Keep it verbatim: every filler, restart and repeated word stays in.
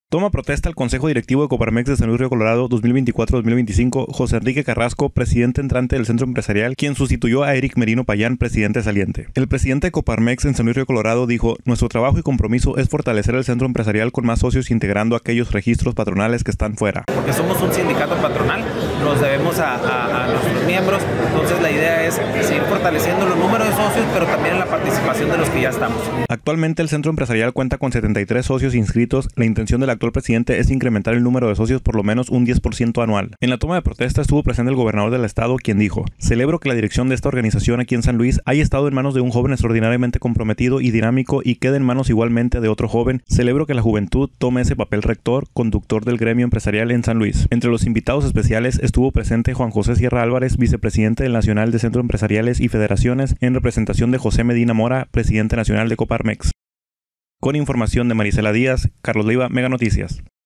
Toma protesta al Consejo Directivo de Coparmex de San Luis Río Colorado dos mil veinticuatro a dos mil veinticinco José Enrique Carrasco, presidente entrante del Centro Empresarial, quien sustituyó a Eric Merino Payán, presidente saliente. El presidente de Coparmex en San Luis Río Colorado dijo: "Nuestro trabajo y compromiso es fortalecer el Centro Empresarial con más socios, integrando aquellos registros patronales que están fuera. Porque somos un sindicato patronal, nos debemos a, a, a nuestros miembros, entonces la idea es seguir fortaleciendo los números de socios, pero también en la participación de los que ya estamos". Actualmente el Centro Empresarial cuenta con setenta y tres socios inscritos. La intención de la actual presidente es incrementar el número de socios por lo menos un diez por ciento anual. En la toma de protesta estuvo presente el gobernador del estado, quien dijo: "Celebro que la dirección de esta organización aquí en San Luis haya estado en manos de un joven extraordinariamente comprometido y dinámico y quede en manos igualmente de otro joven. Celebro que la juventud tome ese papel rector, conductor del gremio empresarial en San Luis". Entre los invitados especiales estuvo presente Juan José Sierra Álvarez, vicepresidente del Nacional de Centros Empresariales y Federaciones, en representación de José Medina Mora, presidente nacional de Coparmex. Con información de Marisela Díaz, Carlos Leiva, Mega Noticias.